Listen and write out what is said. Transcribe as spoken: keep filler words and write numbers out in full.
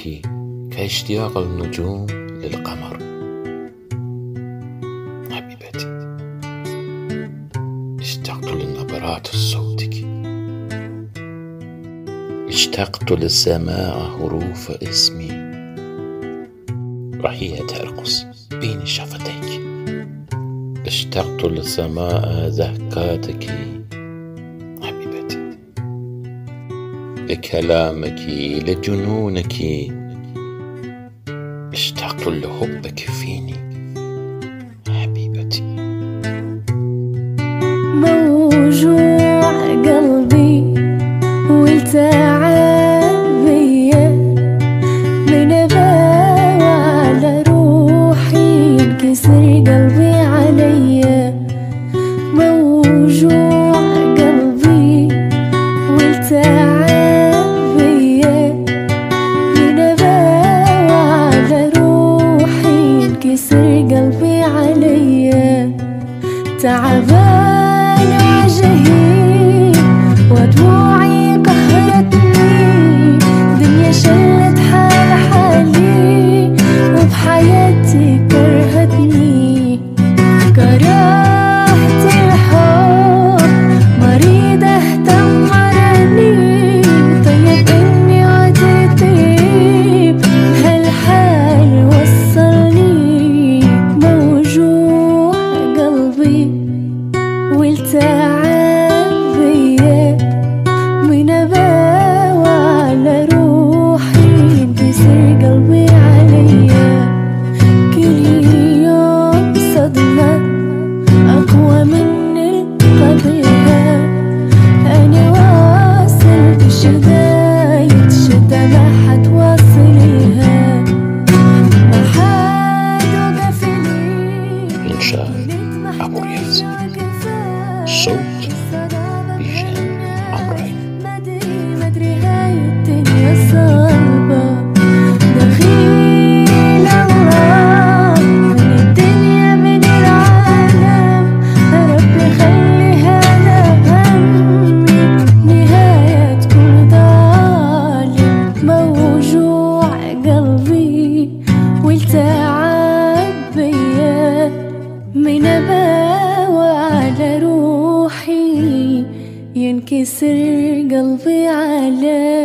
صوتك كاشتياق النجوم للقمر. حبيبتي، اشتقت لنبرات صوتك، اشتقت للسماع حروف اسمي وهي ترقص بين شفتيك، اشتقت لسماع ضحكاتك حبيبتي، لكلامك، لجنونك، اشتقت لحبك فيني حبيبتي. موجوع قلبي والتعب بيا، من اباوى على روحي ينكسر قلبي عليا. موجوع قلبي والتعب بيا، من اباوى على روحي ينكسر قلبي عليا. تعبان وجهي ودموعي قهرتني، دنيا شلت حال حالي وبحياتي كرهتني. كرهت الحب مريضة تمرني، طيب اني عدت طيب هالحال وصلني. موجوع قلبي والتعب بيا، من اباوى على روحي ينكسر قلبي عليا. كل يوم صدمة اقوى من القبلها، انا واصل بشداية شتا ما حد واصلها، ما حد وقف لي. إنشاء أبو رياض، صوت بيجان عمرين. مدري مدري هاي الدنيا صعبة، دخيل الله من الدنيا من العالم. ربي خليها همي نهاية كل ظالم. موجوع قلبي والتعب بيا، من اباوى على روحي ينكسر قلبي عليا.